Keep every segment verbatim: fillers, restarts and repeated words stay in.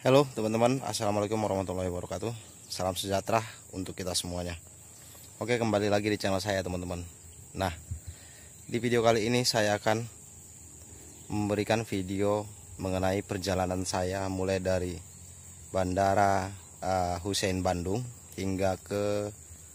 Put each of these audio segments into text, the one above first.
Halo teman-teman, assalamualaikum warahmatullahi wabarakatuh. Salam sejahtera untuk kita semuanya. Oke, kembali lagi di channel saya teman-teman. Nah, di video kali ini saya akan memberikan video mengenai perjalanan saya mulai dari Bandara uh, Hussein Bandung hingga ke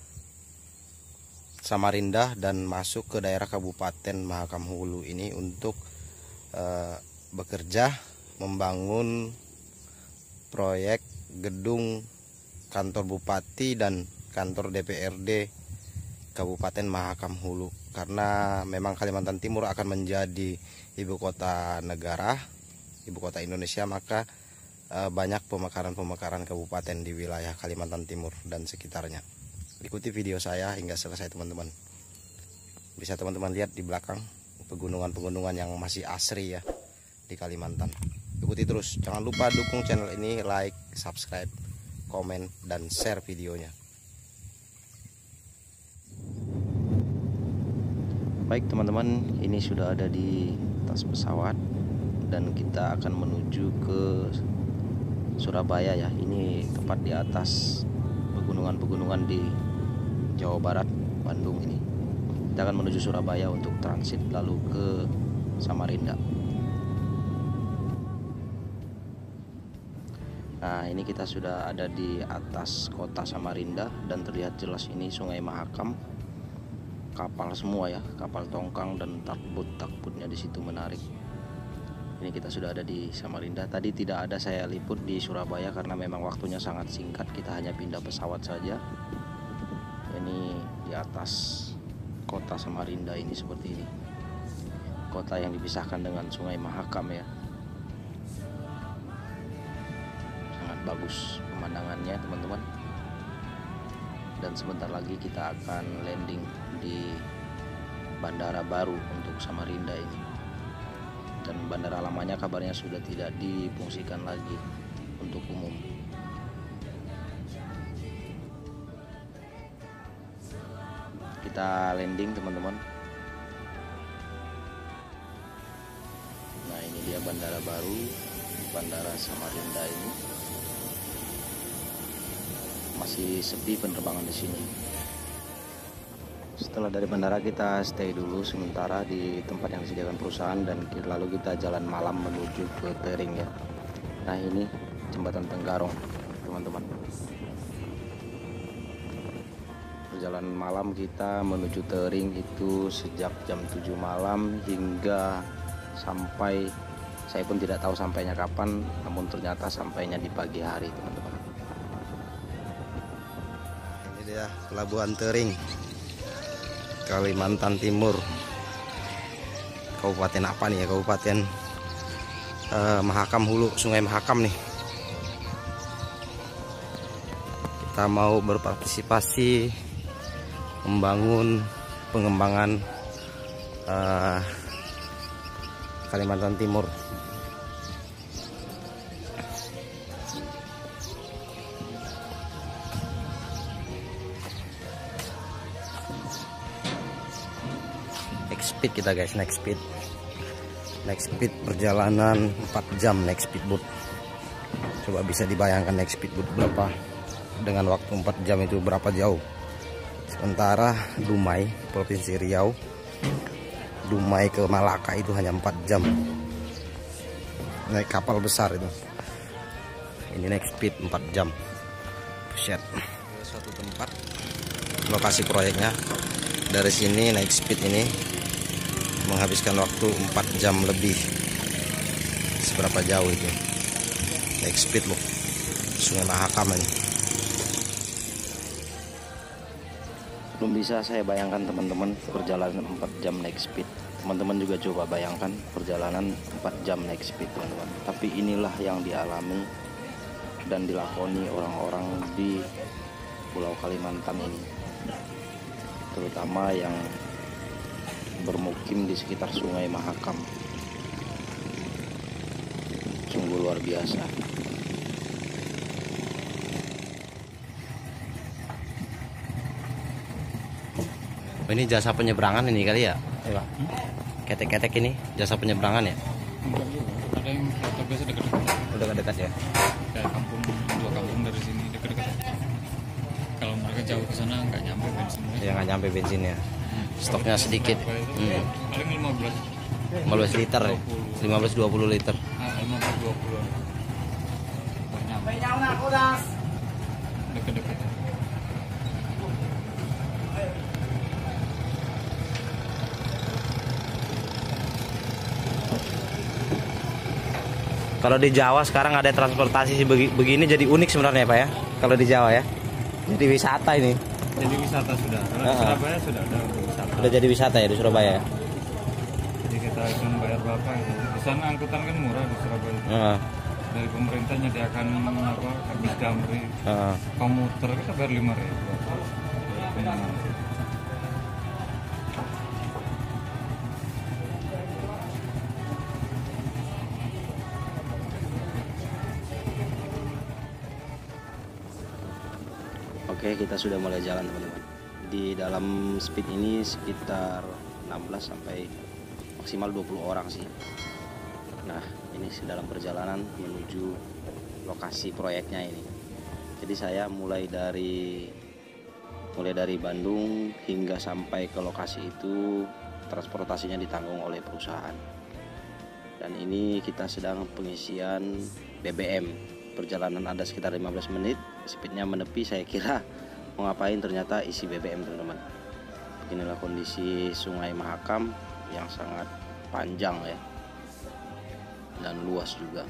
Samarinda dan masuk ke daerah Kabupaten Mahakam Hulu ini untuk uh, bekerja membangun proyek gedung kantor bupati dan kantor D P R D Kabupaten Mahakam Hulu. Karena memang Kalimantan Timur akan menjadi ibu kota negara, ibu kota Indonesia, maka e, banyak pemekaran-pemekaran kabupaten di wilayah Kalimantan Timur dan sekitarnya. Ikuti video saya hingga selesai teman-teman. Bisa teman-teman lihat di belakang pegunungan-pegunungan yang masih asri ya di Kalimantan. Ikuti terus, jangan lupa dukung channel ini, like, subscribe, komen, dan share videonya. Baik teman-teman, ini sudah ada di atas pesawat dan kita akan menuju ke Surabaya ya. Ini tepat di atas pegunungan-pegunungan di Jawa Barat, Bandung ini. Kita akan menuju Surabaya untuk transit lalu ke Samarinda. Nah, ini kita sudah ada di atas kota Samarinda dan terlihat jelas ini Sungai Mahakam. Kapal semua ya, kapal tongkang dan takbut-takbutnya di situ menarik. Ini kita sudah ada di Samarinda. Tadi tidak ada saya liput di Surabaya karena memang waktunya sangat singkat. Kita hanya pindah pesawat saja. Ini di atas kota Samarinda ini seperti ini. Kota yang dipisahkan dengan Sungai Mahakam ya. Bagus pemandangannya teman-teman. Dan sebentar lagi kita akan landing di bandara baru untuk Samarinda ini. Dan bandara lamanya kabarnya sudah tidak difungsikan lagi untuk umum. Kita landing teman-teman. Nah, ini dia bandara baru, bandara Samarinda ini. Masih sepi penerbangan di sini. Setelah dari bandara kita stay dulu sementara di tempat yang disediakan perusahaan dan lalu kita jalan malam menuju ke Tering ya. Nah, ini jembatan Tenggarong teman-teman. Perjalanan malam kita menuju Tering itu sejak jam tujuh malam hingga sampai, saya pun tidak tahu sampainya kapan, namun ternyata sampainya di pagi hari teman-teman. Ya, Pelabuhan Tering, Kalimantan Timur. Kabupaten apa nih ya? Kabupaten eh, Mahakam Hulu, Sungai Mahakam nih. Kita mau berpartisipasi membangun pengembangan eh, Kalimantan Timur. Next speed kita guys, next speed next speed perjalanan empat jam next speedboat. Coba bisa dibayangkan next speedboat berapa dengan waktu empat jam itu berapa jauh. Sementara Dumai, Provinsi Riau, Dumai ke Malaka itu hanya empat jam naik kapal besar itu. Ini next speed empat jam. Buset. Suatu tempat lokasi proyeknya. Dari sini naik speed ini menghabiskan waktu empat jam lebih. Seberapa jauh itu naik speed loh, Sungai Mahakam ini. Belum bisa saya bayangkan teman-teman perjalanan empat jam naik speed. Teman-teman juga coba bayangkan perjalanan empat jam naik speed teman-teman. Tapi inilah yang dialami dan dilakoni orang-orang di Pulau Kalimantan ini, terutama yang bermukim di sekitar Sungai Mahakam. Sungguh luar biasa. Oh, ini jasa penyeberangan ini kali ya? Iya. Ketek-ketek ini jasa penyeberangan ya? Ada yang kereta biasa dekat. Udah dekat ya. kayak kampung dua kampung dari sini dekat-dekat. Kalau mereka jauh ke sana nggak nyampe bensinnya. Ya nggak nyampe bensinnya. Hmm. Stoknya sedikit. Itu, Hmm. paling lima belas lima belas liter ya. lima belas dua puluh liter. Ah, lima belas dua puluh. Dekat-dekat. Kalau di Jawa sekarang ada transportasi begini jadi unik sebenarnya Pak ya. Kalau di Jawa ya. Jadi wisata ini. Jadi wisata sudah. Kalau uh-huh. di Surabaya sudah ada wisata. Sudah jadi wisata ya di Surabaya. Jadi kita akan bayar berapa gitu. Di sana angkutan kan murah di Surabaya. Uh-huh. Dari pemerintah nyediakan apa bis Damri. Uh-huh. Komuter kita bayar lima ribu. Oke, kita sudah mulai jalan teman-teman. Di dalam speed ini sekitar enam belas sampai maksimal dua puluh orang sih. Nah, ini dalam perjalanan menuju lokasi proyeknya ini. Jadi saya mulai dari mulai dari Bandung hingga sampai ke lokasi itu transportasinya ditanggung oleh perusahaan. Dan ini kita sedang pengisian B B M. Perjalanan ada sekitar lima belas menit, speednya menepi, saya kira mau ngapain, ternyata isi B B M teman-teman. Beginilah kondisi Sungai Mahakam yang sangat panjang ya, dan luas juga.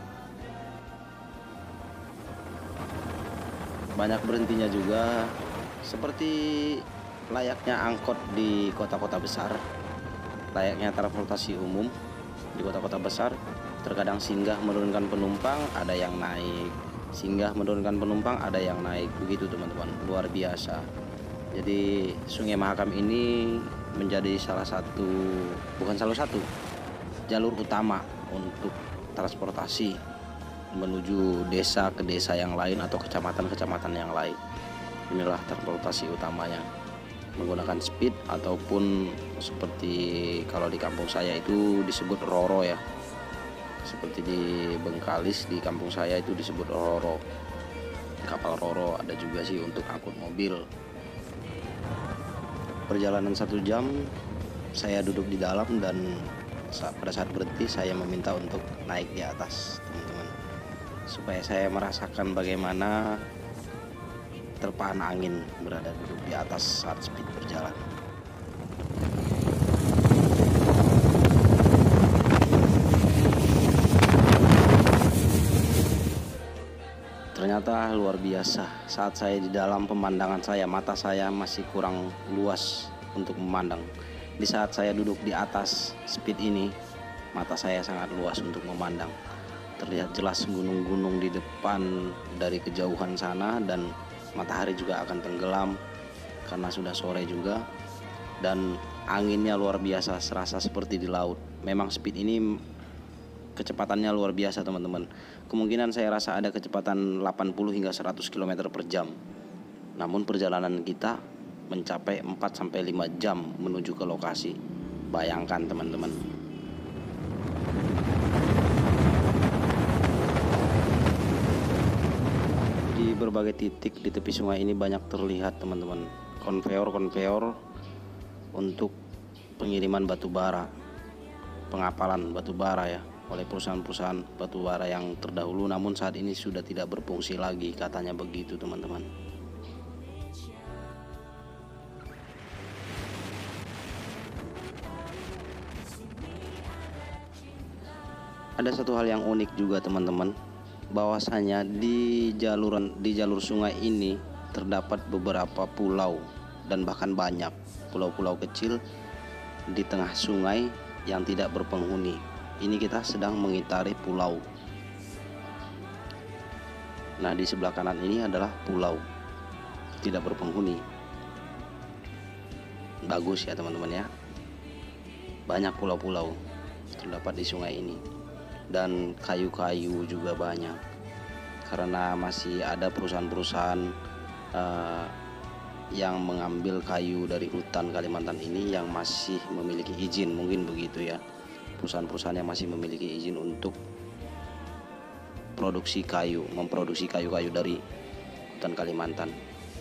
Banyak berhentinya juga, seperti layaknya angkot di kota-kota besar, layaknya transportasi umum di kota-kota besar. Terkadang singgah menurunkan penumpang, ada yang naik, singgah menurunkan penumpang, ada yang naik, begitu teman-teman, luar biasa. Jadi Sungai Mahakam ini menjadi salah satu, bukan salah satu, jalur utama untuk transportasi menuju desa ke desa yang lain atau kecamatan-kecamatan yang lain. Inilah transportasi utamanya, menggunakan speed ataupun seperti kalau di kampung saya itu disebut roro ya. Seperti di Bengkalis di kampung saya itu disebut roro, kapal roro. Ada juga sih untuk angkut mobil. Perjalanan satu jam saya duduk di dalam, dan pada saat berhenti saya meminta untuk naik di atas teman-teman, supaya saya merasakan bagaimana terpaan angin berada duduk di atas saat speed berjalan. Ternyata luar biasa. Saat saya di dalam, pemandangan saya, mata saya masih kurang luas untuk memandang. Di saat saya duduk di atas speed ini, mata saya sangat luas untuk memandang. Terlihat jelas gunung-gunung di depan dari kejauhan sana, dan matahari juga akan tenggelam karena sudah sore juga. Dan anginnya luar biasa, serasa seperti di laut. Memang speed ini kecepatannya luar biasa teman-teman. Kemungkinan saya rasa ada kecepatan delapan puluh hingga seratus kilometer per jam. Namun perjalanan kita mencapai empat sampai lima jam menuju ke lokasi. Bayangkan teman-teman. Di berbagai titik di tepi sungai ini banyak terlihat teman-teman konveyor-konveyor untuk pengiriman batu bara, pengapalan batu bara ya, oleh perusahaan-perusahaan batu bara yang terdahulu, namun saat ini sudah tidak berfungsi lagi, katanya begitu teman-teman. Ada satu hal yang unik juga teman-teman, bahwasanya di jaluran di jalur sungai ini terdapat beberapa pulau dan bahkan banyak pulau-pulau kecil di tengah sungai yang tidak berpenghuni. Ini kita sedang mengitari pulau. Nah, di sebelah kanan ini adalah pulau tidak berpenghuni. Bagus ya teman-teman ya. Banyak pulau-pulau terdapat di sungai ini. Dan kayu-kayu juga banyak. Karena masih ada perusahaan-perusahaan uh, yang mengambil kayu dari hutan Kalimantan ini yang masih memiliki izin, mungkin begitu ya. Perusahaan-perusahaan yang masih memiliki izin untuk produksi kayu, memproduksi kayu-kayu dari hutan Kalimantan.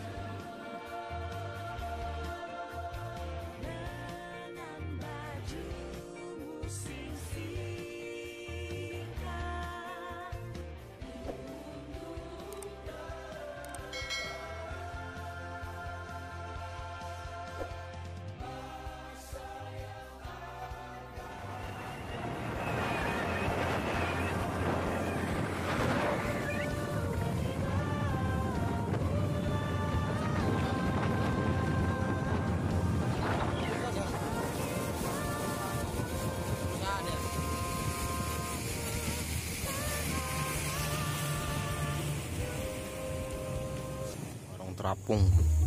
Terapung.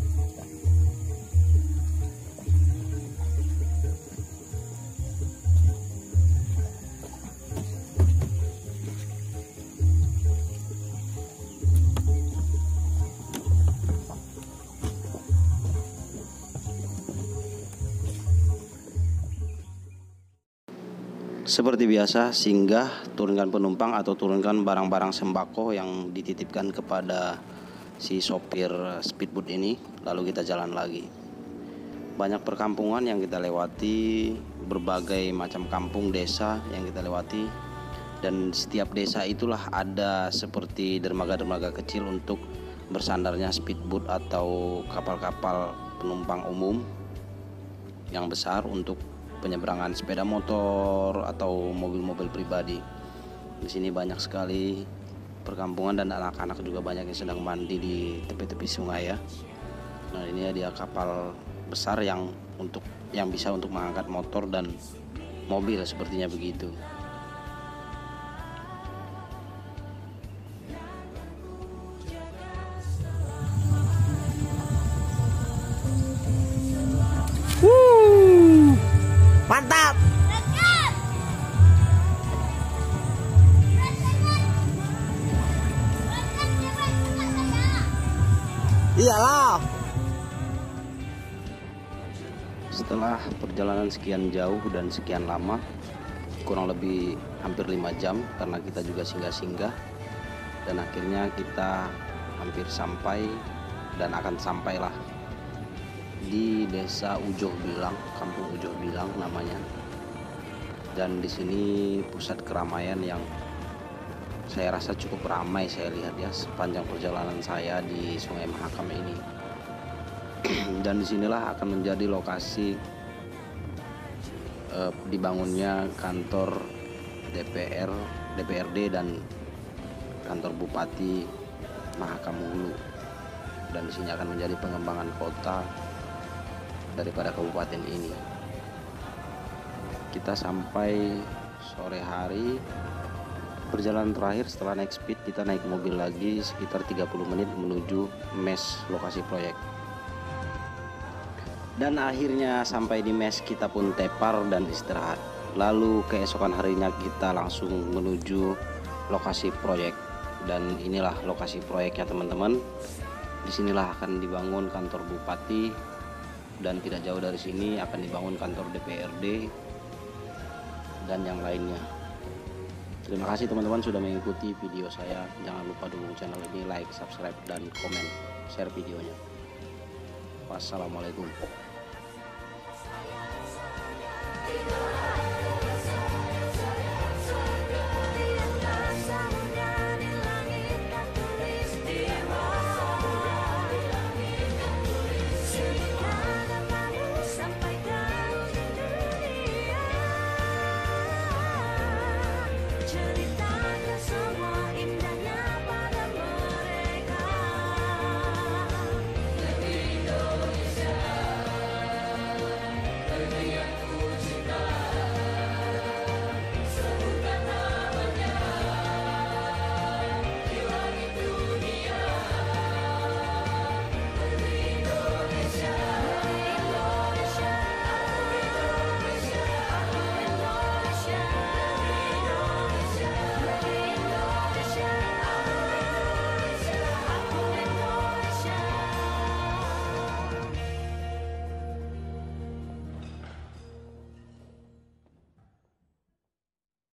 Seperti biasa, singgah, turunkan penumpang atau turunkan barang-barang sembako yang dititipkan kepada si sopir speedboat ini, lalu kita jalan lagi. Banyak perkampungan yang kita lewati, berbagai macam kampung desa yang kita lewati, dan setiap desa itulah ada seperti dermaga-dermaga kecil untuk bersandarnya speedboat atau kapal-kapal penumpang umum yang besar untuk penyeberangan sepeda motor atau mobil-mobil pribadi. Di sini banyak sekali perkampungan dan anak-anak juga banyak yang sedang mandi di tepi-tepi sungai ya. Nah, ini dia kapal besar yang untuk yang bisa untuk mengangkat motor dan mobil, sepertinya begitu. Wuh, mantap. Iyalah. Setelah perjalanan sekian jauh dan sekian lama, kurang lebih hampir lima jam karena kita juga singgah-singgah, dan akhirnya kita hampir sampai dan akan sampailah di Desa Ujoh Bilang, Kampung Ujoh Bilang namanya. Dan di sini pusat keramaian yang saya rasa cukup ramai saya lihat ya sepanjang perjalanan saya di Sungai Mahakam ini. Dan disinilah akan menjadi lokasi eh, dibangunnya kantor D P R, D P R D dan kantor Bupati Mahakam Hulu. Dan di sini akan menjadi pengembangan kota daripada kabupaten ini. Kita sampai sore hari. Perjalanan terakhir setelah naik speed, kita naik mobil lagi sekitar tiga puluh menit menuju mes lokasi proyek. Dan akhirnya sampai di mes, kita pun tepar dan istirahat. Lalu keesokan harinya kita langsung menuju lokasi proyek. Dan inilah lokasi proyeknya teman-teman. Disinilah akan dibangun kantor bupati, dan tidak jauh dari sini akan dibangun kantor D P R D dan yang lainnya. Terima kasih teman-teman sudah mengikuti video saya. Jangan lupa dukung channel ini, like, subscribe, dan komen, share videonya. Wassalamualaikum.